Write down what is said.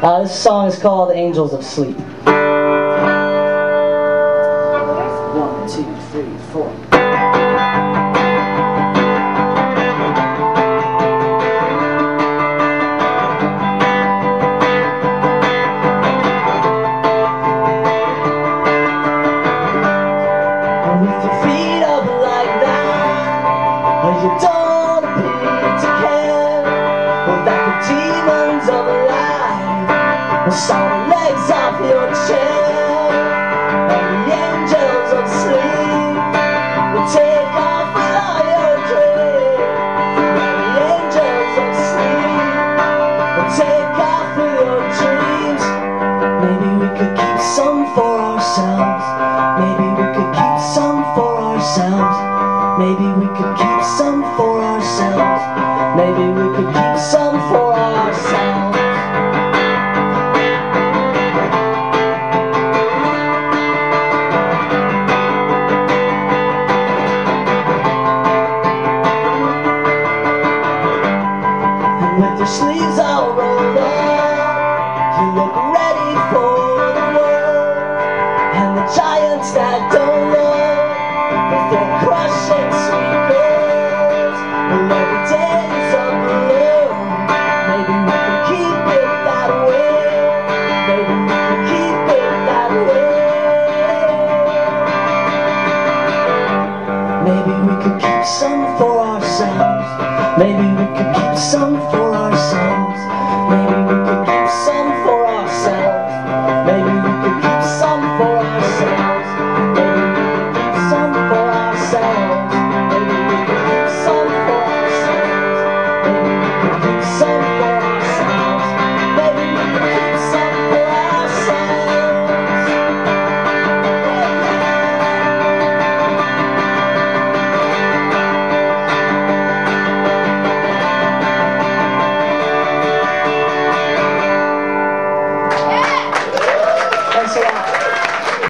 This song is called Angels of Sleep. 1, 2, 3, 4. With your feet up like that, you don't appear to care. Well, that the demons of life will saw the legs off your chair, and the angels of sleep will take off with all your dreams. And the angels of sleep will take off with your dreams. Maybe we could keep some for ourselves. Maybe we could keep some for ourselves. Maybe we could keep some for ourselves. Maybe we could keep some for ourselves. And with your sleeves all rolled up, you look ready for the world. And the giants that don't look before crushing sweet girls, well, every day is a balloon. Maybe we can keep it that way. Maybe we can keep it that way. Maybe we could keep some for ourselves. Maybe we could keep some for ourselves.